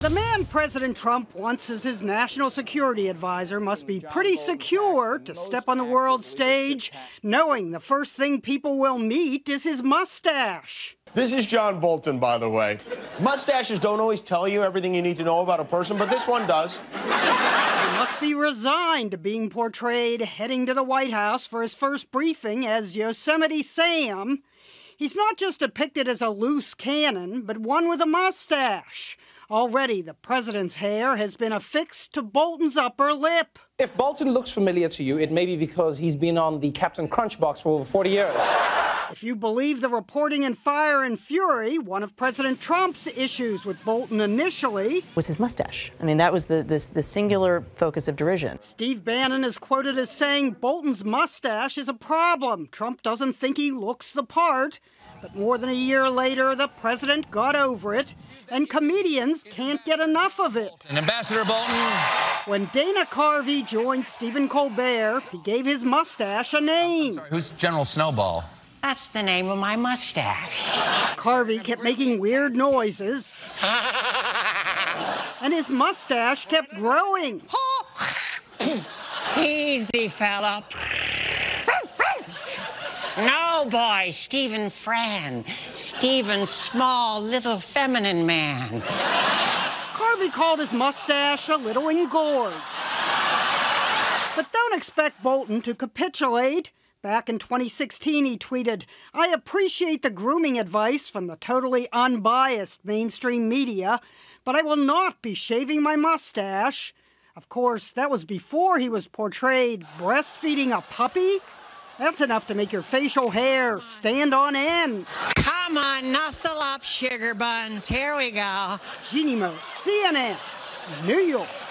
The man President Trump wants as his national security advisor must be pretty secure to step on the world stage, knowing the first thing people will meet is his mustache. This is John Bolton, by the way. Mustaches don't always tell you everything you need to know about a person, but this one does. He must be resigned to being portrayed heading to the White House for his first briefing as Yosemite Sam. He's not just depicted as a loose cannon, but one with a mustache. Already, the president's hair has been affixed to Bolton's upper lip. If Bolton looks familiar to you, it may be because he's been on the Captain Crunch box for over 40 years. If you believe the reporting in Fire and Fury, one of President Trump's issues with Bolton initially was his mustache. I mean, that was the singular focus of derision. Steve Bannon is quoted as saying Bolton's mustache is a problem. Trump doesn't think he looks the part. But more than a year later, the president got over it, and comedians can't get enough of it. And Ambassador Bolton. When Dana Carvey joined Stephen Colbert, he gave his mustache a name. Sorry, who's General Snowball? That's the name of my mustache. Carvey kept making weird noises, and his mustache kept growing. Easy, fella. No, boy, Stephen Fran. Stephen Small, little feminine man. Carvey called his mustache a little engorged. But don't expect Bolton to capitulate. Back in 2016, he tweeted, "I appreciate the grooming advice from the totally unbiased mainstream media, but I will not be shaving my mustache." Of course, that was before he was portrayed breastfeeding a puppy. That's enough to make your facial hair stand on end. Come on, nuzzle up, sugar buns. Here we go. Jeanne Moos, CNN, New York.